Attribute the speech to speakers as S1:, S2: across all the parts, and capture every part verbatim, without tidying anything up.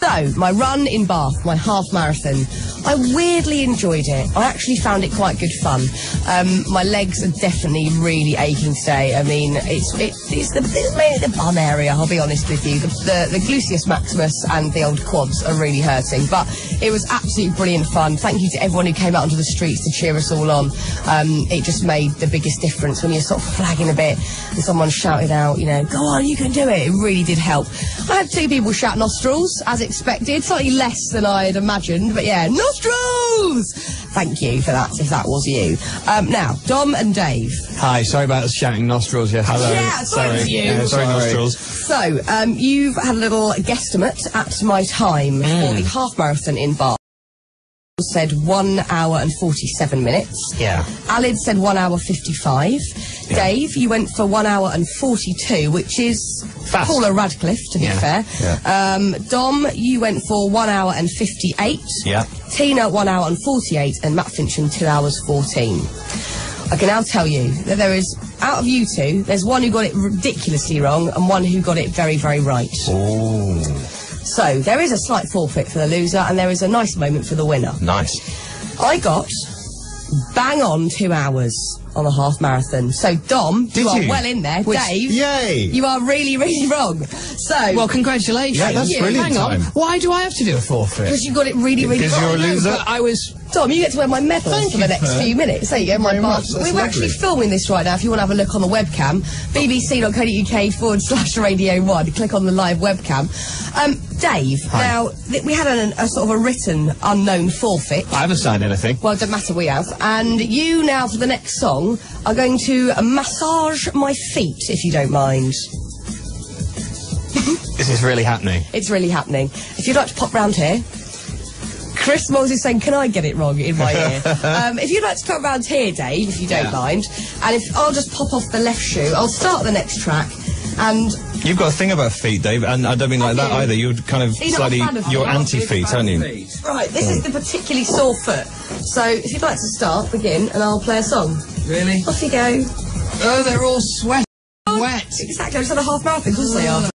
S1: So, my run in Bath, my half marathon, I weirdly enjoyed it. I actually found it quite good fun. Um, my legs are definitely really aching today. I mean, it's it, it's, the, it's mainly the bum area, I'll be honest with you. The, the, the gluteus maximus and the old quads are really hurting. But it was absolutely brilliant fun. Thank you to everyone who came out onto the streets to cheer us all on. Um, it just made the biggest difference when you're sort of flagging a bit and someone shouted out, you know, go on, you can do it. It really did help. I had two people shout nostrils, as expected, slightly less than I had imagined, but yeah, nostrils! Thank you for that, if that was you. Um, now, Dom and Dave.
S2: Hi, sorry about us shouting nostrils yesterday.
S1: Hello. Yeah, sorry, sorry. You.
S2: Yeah, sorry, sorry, nostrils.
S1: So, um, you've had a little guesstimate at my time mm. for the half marathon in Bath. Said one hour and forty-seven minutes.
S2: Yeah.
S1: Alid said one hour fifty-five. Yeah. Dave, you went for one hour and forty-two, which is
S2: fast.
S1: Paula Radcliffe, to be
S2: yeah.
S1: fair.
S2: Yeah.
S1: Um, Dom, you went for one hour and fifty-eight.
S2: Yeah.
S1: Tina, one hour and forty-eight, and Matt Fincham, two hours fourteen. I can now tell you that there is, out of you two, there's one who got it ridiculously wrong and one who got it very, very right.
S2: Oh.
S1: So, there is a slight forfeit for the loser, and there is a nice moment for the winner.
S2: Nice.
S1: I got bang on two hours on the half marathon. So, Dom,
S2: Did
S1: you are
S2: you?
S1: well in there.
S2: Which,
S1: Dave,
S2: yay!
S1: You are really, really wrong. So,
S2: well, congratulations.
S1: Yeah,
S2: that's
S1: you.
S2: brilliant.
S1: Hang on.
S2: Time. Why do I have to do a forfeit?
S1: Because you got it really, really
S2: Because
S1: wrong.
S2: you're a loser.
S1: No, I was... Dom, you get to wear my medal
S2: Thank
S1: for the
S2: you,
S1: next
S2: Fearne.
S1: few minutes. There you go, my bar. We're
S2: lovely.
S1: actually filming this right now. If you want to have a look on the webcam, bbc.co.uk forward slash Radio One. Click on the live webcam. Um, Dave,
S2: Hi.
S1: now th we had an, a sort of a written unknown forfeit.
S2: I haven't signed anything.
S1: Well, it doesn't matter, we have. And you now, for the next song, are going to massage my feet, if you don't mind.
S2: This is really happening.
S1: It's really happening. If you'd like to pop round here. Chris Moles is saying, can I get it wrong in my ear? um, if you'd like to come round here, Dave, if you don't
S2: yeah.
S1: mind, and if I'll just pop off the left shoe, I'll start the next track, and...
S3: You've got a thing about feet, Dave, and I don't mean like that either. You're kind of
S1: You're
S3: slightly... You're anti-feet, aren't you?
S1: Right, this is the particularly sore foot. So, if you'd like to start, begin, and I'll play a song.
S2: Really?
S1: Off you go.
S2: Oh, they're all sweat.
S1: Oh,
S2: wet.
S1: Exactly, I just had a half marathon, of course they are.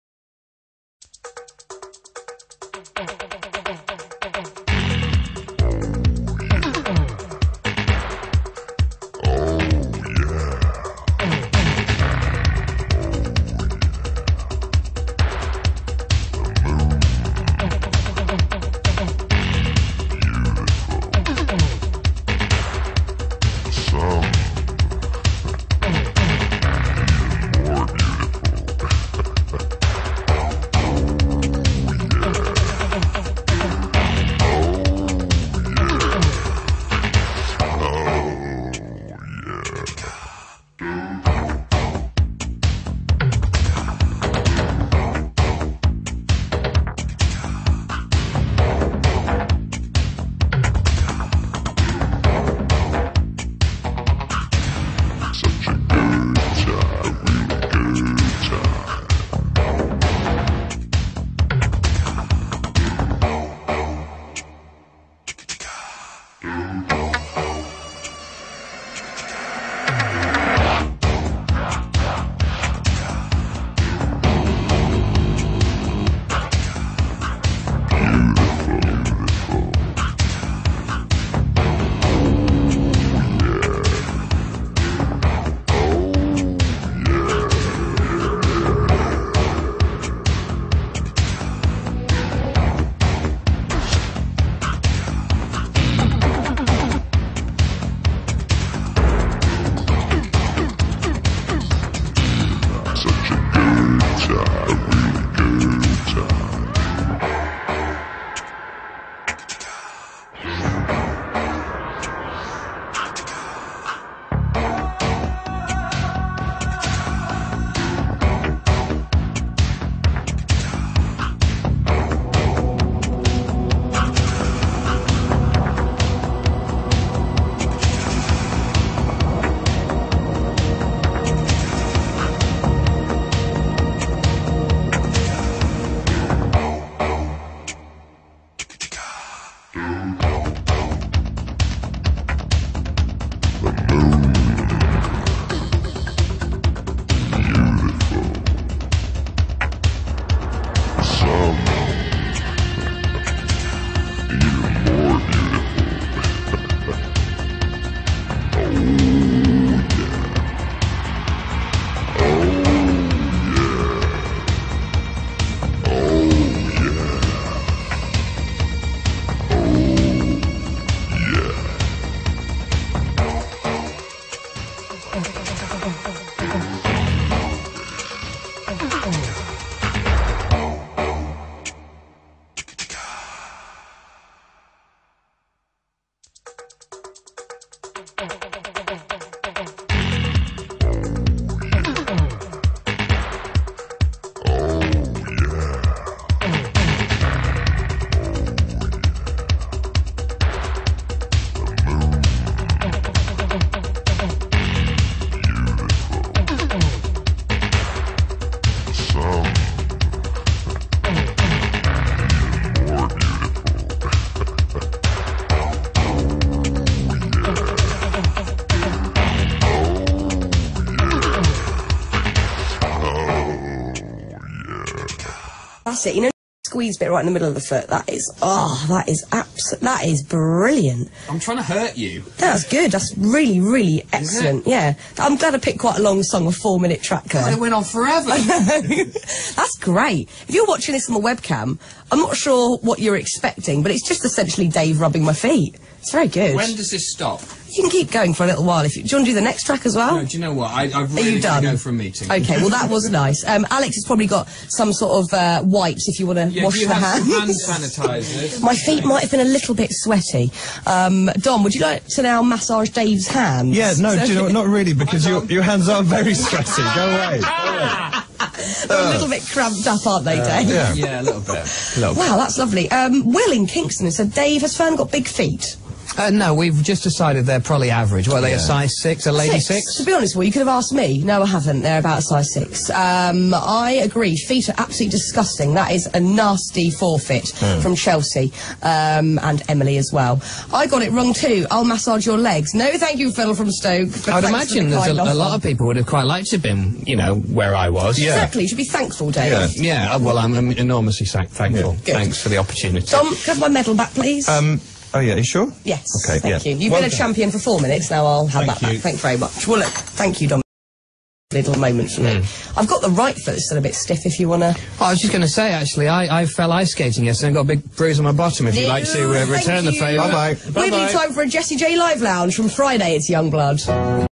S1: That's it. You know, squeeze bit right in the middle of the foot. That is, oh, that is abs- that is brilliant.
S2: I'm trying to hurt you.
S1: That's good. That's really, really excellent. Yeah. I'm glad I picked quite a long song, a four-minute track there.
S2: God, it went on forever.
S1: That's great. If you're watching this on the webcam, I'm not sure what you're expecting, but it's just essentially Dave rubbing my feet. It's very good.
S2: When does this stop?
S1: You can keep going for a little while. If you, do you want to do the next track as well?
S2: No, do you know what? I, I've
S1: Are
S2: really
S1: you
S2: got
S1: done?
S2: to go for a meeting.
S1: Okay, well that was nice. Um, Alex has probably got some sort of uh, wipes if you want to
S2: Yeah,
S1: wash
S2: do you
S1: the
S2: have some hand
S1: hands.
S2: sanitizers?
S1: My feet might have been a little bit sweaty. Um, Dom, would you like to now massage Dave's hands?
S3: Yeah, no,
S1: So-
S3: do you know what? Not really, because your, your hands are very sweaty. Go away.
S1: They're a little bit cramped up, aren't they, Dave?
S3: Yeah.
S2: Yeah, a little bit.
S3: A little bit.
S1: Wow, that's lovely. Um, Will in Kingston has said, Dave, has Fearne got big feet?
S4: Uh, no, we've just decided they're probably average. What are they,
S3: Yeah.
S4: a size six, a lady six?
S1: To be honest, well, you could have asked me. No, I haven't. They're about a size six. Um, I agree. Feet are absolutely disgusting. That is a nasty forfeit from Chelsea um, and Emily as well. I got it wrong too. I'll massage your legs. No, thank you, Phil from Stoke. but
S4: I would
S1: thanks for
S4: imagine
S1: the
S4: there's a,
S1: kind
S4: a
S1: offer.
S4: lot of people would have quite liked to have been, you know, where I was.
S3: Yeah.
S1: Exactly. You should be thankful, Dave.
S3: Yeah.
S4: Yeah, uh, well, I'm, I'm enormously thank- thankful.
S1: Good.
S4: Thanks for the opportunity.
S1: Tom, can I have my medal back, please?
S3: Um, oh, yeah, are you sure?
S1: yes.
S3: Okay,
S1: thank
S3: yeah.
S1: you. You've
S3: Well
S1: been a
S3: done.
S1: champion for four minutes. Now I'll have
S3: Thank
S1: that
S3: you.
S1: back. Thank you very much. Well, look, thank you, Dom. Little moment for me. I've got the right foot still a bit stiff if you want to...
S4: Well, I was just going to say, actually, I, I fell ice skating yesterday and got a big bruise on my bottom. If you'd like to uh,
S1: Thank
S4: return the
S1: you.
S4: favour.
S3: Bye-bye.
S1: Weirdly time for a Jessie J Live Lounge from Friday. It's Youngblood.